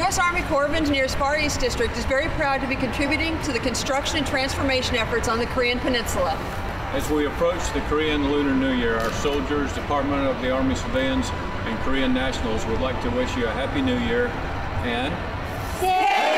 U.S. Army Corps of Engineers Far East District is very proud to be contributing to the construction and transformation efforts on the Korean Peninsula. As we approach the Korean Lunar New Year, our soldiers, Department of the Army civilians, and Korean nationals would like to wish you a Happy New Year and...